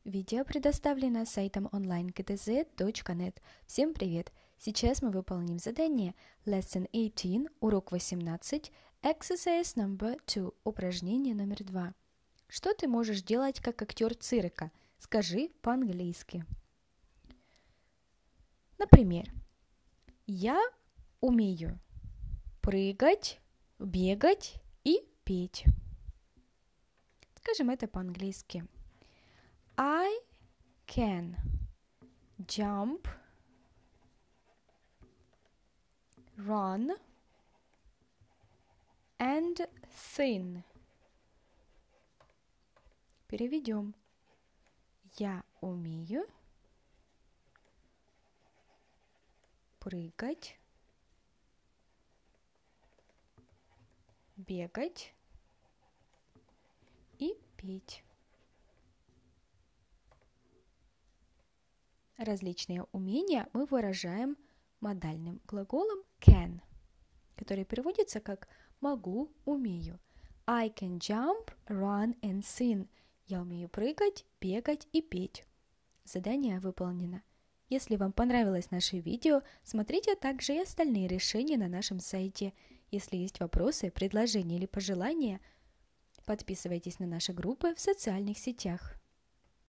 Видео предоставлено сайтом online.gtz.net. Всем привет! Сейчас мы выполним задание Lesson 18, урок 18, Exercise number 2, упражнение номер 2. Что ты можешь делать как актер цирка? Скажи по-английски. Например, я умею прыгать, бегать и петь. Скажем это по-английски. I can jump, run and sing. Переведем. Я умею прыгать, бегать и петь. Различные умения мы выражаем модальным глаголом can, который переводится как «могу, умею». I can jump, run and sing. Я умею прыгать, бегать и петь. Задание выполнено. Если вам понравилось наше видео, смотрите также и остальные решения на нашем сайте. Если есть вопросы, предложения или пожелания, подписывайтесь на наши группы в социальных сетях.